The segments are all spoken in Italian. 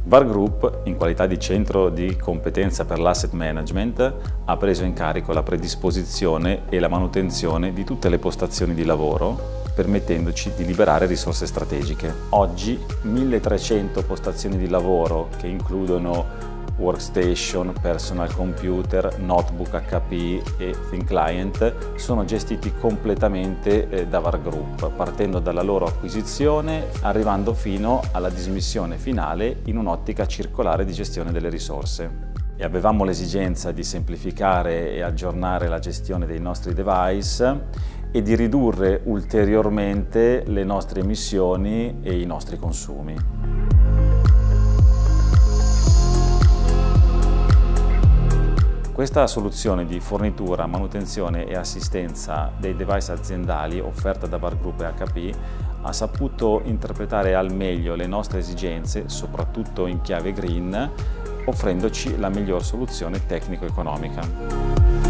VAR Group, in qualità di centro di competenza per l'asset management, ha preso in carico la predisposizione e la manutenzione di tutte le postazioni di lavoro, permettendoci di liberare risorse strategiche. Oggi 1300 postazioni di lavoro, che includono workstation, personal computer, notebook HP e thin client, sono gestiti completamente da VAR Group, partendo dalla loro acquisizione, arrivando fino alla dismissione finale in un'ottica circolare di gestione delle risorse. E avevamo l'esigenza di semplificare e aggiornare la gestione dei nostri device e di ridurre ulteriormente le nostre emissioni e i nostri consumi. Questa soluzione di fornitura, manutenzione e assistenza dei device aziendali offerta da VAR Group e HP ha saputo interpretare al meglio le nostre esigenze, soprattutto in chiave green, offrendoci la miglior soluzione tecnico-economica.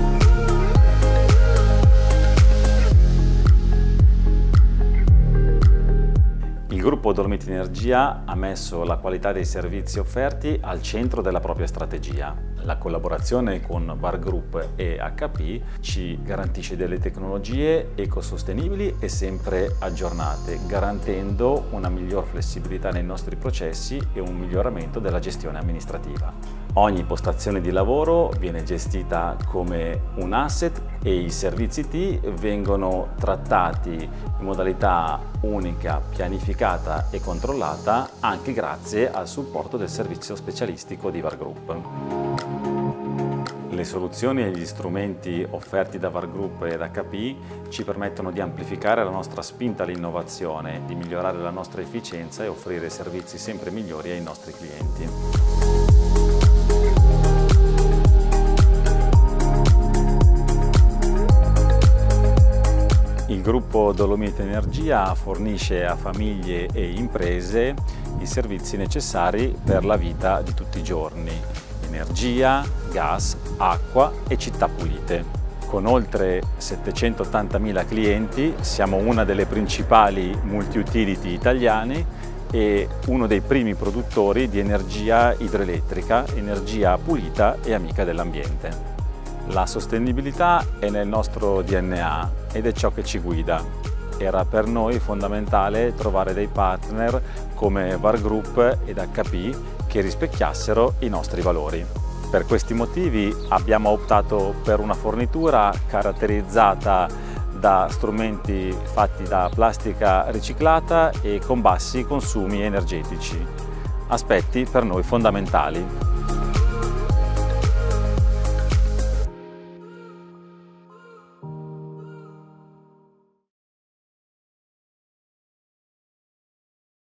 Il gruppo Dolomiti Energia ha messo la qualità dei servizi offerti al centro della propria strategia. La collaborazione con VAR Group e HP ci garantisce delle tecnologie ecosostenibili e sempre aggiornate, garantendo una miglior flessibilità nei nostri processi e un miglioramento della gestione amministrativa. Ogni postazione di lavoro viene gestita come un asset e i servizi T vengono trattati in modalità unica, pianificata e controllata anche grazie al supporto del servizio specialistico di VAR Group. Le soluzioni e gli strumenti offerti da VAR Group ed HP ci permettono di amplificare la nostra spinta all'innovazione, di migliorare la nostra efficienza e offrire servizi sempre migliori ai nostri clienti. Il gruppo Dolomiti Energia fornisce a famiglie e imprese i servizi necessari per la vita di tutti i giorni: energia, gas, acqua e città pulite. Con oltre 780.000 clienti siamo una delle principali multi-utility italiane e uno dei primi produttori di energia idroelettrica, energia pulita e amica dell'ambiente. La sostenibilità è nel nostro DNA ed è ciò che ci guida. Era per noi fondamentale trovare dei partner come VAR Group ed HP che rispecchiassero i nostri valori. Per questi motivi abbiamo optato per una fornitura caratterizzata da strumenti fatti da plastica riciclata e con bassi consumi energetici, aspetti per noi fondamentali.